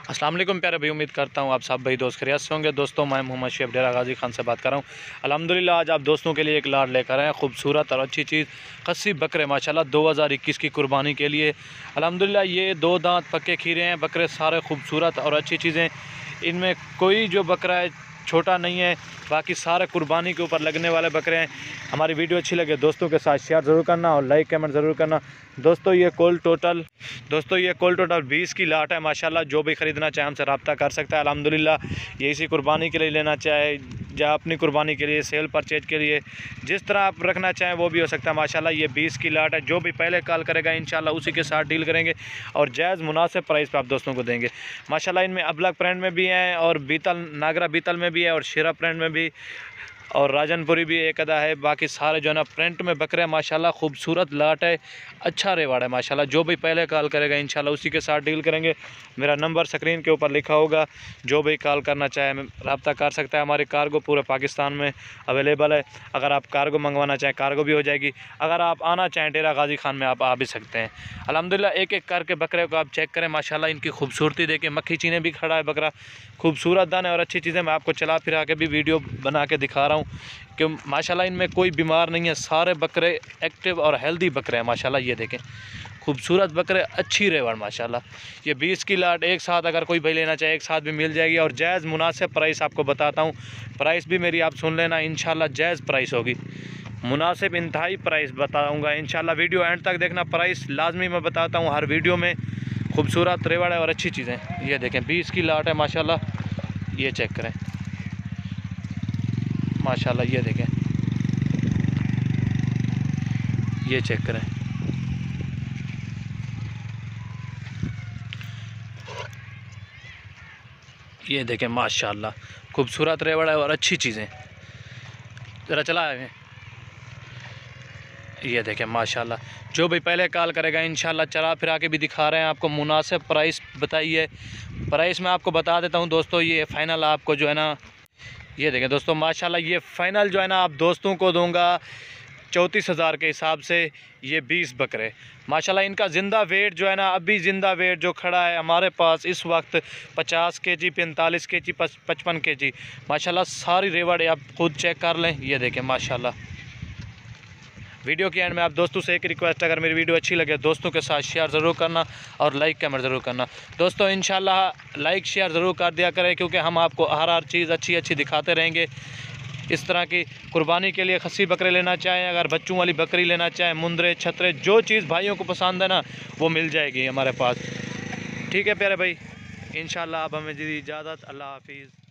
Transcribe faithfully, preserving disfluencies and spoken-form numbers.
अस्सलाम वालेकुम प्यारे भाई, उम्मीद करता हूँ आप सब भाई दोस्त खैरियत से होंगे। दोस्तों मैं मोहम्मद शेफ डेरा गाजी खान से बात कर रहा हूँ। अल्हम्दुलिल्लाह आज आप दोस्तों के लिए एक लाड लेकर आए, खूबसूरत और अच्छी चीज़ खस्सी बकरे माशाल्लाह दो हज़ार इक्कीस की कुर्बानी के लिए। अल्हम्दुलिल्लाह ये दो दांत पक्के खीरे हैं, बकरे सारे खूबसूरत और अच्छी चीज़ें। इनमें कोई जो बकरा है छोटा नहीं है, बाकी सारे कुर्बानी के ऊपर लगने वाले बकरे हैं। हमारी वीडियो अच्छी लगे दोस्तों के साथ शेयर ज़रूर करना और लाइक कमेंट ज़रूर करना। दोस्तों ये कुल टोटल दोस्तों ये कुल टोटल बीस की लाट है माशाल्लाह। जो भी ख़रीदना चाहे हमसे रब्ता कर सकता है। अल्हम्दुलिल्लाह ये इसी कुर्बानी के लिए लेना चाहे या अपनी कुर्बानी के लिए, सेल परचेज के लिए, जिस तरह आप रखना चाहें वो भी हो सकता है माशाल्लाह। ये बीस की लाट है। जो भी पहले कॉल करेगा इंशाल्लाह उसी के साथ डील करेंगे और जायज़ मुनासिब प्राइस पे आप दोस्तों को देंगे माशाल्लाह। इनमें अबलग प्रिंट में भी हैं और बीतल नागरा बीतल में भी है और शेरा प्रिंट में भी और राजनपुरी भी एक अदा है। बाकी सारे जो है ना प्रिंट में बकरे हैं माशाल्लाह। खूबसूरत लाट है, अच्छा रेवाड़ है माशाल्लाह। जो भी पहले कॉल करेगा इंशाल्लाह उसी के साथ डील करेंगे। मेरा नंबर स्क्रीन के ऊपर लिखा होगा, जो भी कॉल करना चाहे रब्ता कर सकता है। हमारी कार्गो पूरे पाकिस्तान में अवेलेबल है। अगर आप कार्गो मंगवाना चाहें कार्गो भी हो जाएगी। अगर आप आना चाहें डेरा गाजी खान में आप आ भी सकते हैं। अल्हम्दुलिल्लाह एक एक करके बकरे को आप चेक करें माशाल्लाह। इनकी खूबसूरती देखिए, मक्खी चीने भी खड़ा है बकरा, खूबसूरत दान है और अच्छी चीज़ें मैं आपको चला फिरा के भी वीडियो बना के दिखा रहा हूँ कि माशाल्लाह इनमें कोई बीमार नहीं है। सारे बकरे एक्टिव और हेल्दी बकरे हैं माशाल्लाह। ये देखें खूबसूरत बकरे, अच्छी रेवड़ माशाल्लाह। ये बीस की लाट एक साथ अगर कोई भाई लेना चाहे एक साथ भी मिल जाएगी और जायज़ मुनासिब प्राइस आपको बताता हूँ। प्राइस भी मेरी आप सुन लेना इंशाल्लाह, जायज़ प्राइस होगी, मुनासिब इंतहाई प्राइस बताऊँगा इंशाल्लाह। वीडियो एंड तक देखना, प्राइस लाजमी मैं बताता हूँ हर वीडियो में। खूबसूरत रेवड़ है और अच्छी चीज़ें। ये देखें बीस की लाट है माशाल्लाह। ये चेक करें माशाल्लाह। ये देखें, ये चेक करें, ये देखें माशाल्लाह। खूबसूरत रेवड़ है और अच्छी चीज़ें। ज़रा चला है, ये देखें माशाल्लाह। जो भी पहले कॉल करेगा इंशाल्लाह चला फिरा के भी दिखा रहे हैं आपको। मुनासिब प्राइस बताइए, प्राइस मैं आपको बता देता हूँ दोस्तों। ये फाइनल आपको जो है ना, ये देखें दोस्तों माशाल्लाह। ये फ़ाइनल जो है ना आप दोस्तों को दूंगा चौंतीस हज़ार के हिसाब से। ये बीस बकरे माशाल्लाह। इनका ज़िंदा वेट जो है ना, अभी ज़िंदा वेट जो खड़ा है हमारे पास इस वक्त पचास के जी, पैंतालीस के जी, पचपन के जी माशाल्लाह। सारी रेवड़ आप खुद चेक कर लें। ये देखें माशाल्लाह। वीडियो के एंड में आप दोस्तों से एक रिक्वेस्ट, अगर मेरी वीडियो अच्छी लगे दोस्तों के साथ शेयर ज़रूर करना और लाइक कमेंट ज़रूर करना। दोस्तों इंशाल्लाह लाइक शेयर ज़रूर कर दिया करें, क्योंकि हम आपको हर हर चीज़ अच्छी अच्छी दिखाते रहेंगे। इस तरह की कुर्बानी के लिए खस्सी बकरे लेना चाहें, अगर बच्चों वाली बकरी लेना चाहें, मुंदरे छतरे, जो चीज़ भाइयों को पसंद है ना वो मिल जाएगी हमारे पास। ठीक है प्यारे भाई, इंशाल्लाह अब हमें दी इजाज़त। अल्लाह हाफिज़।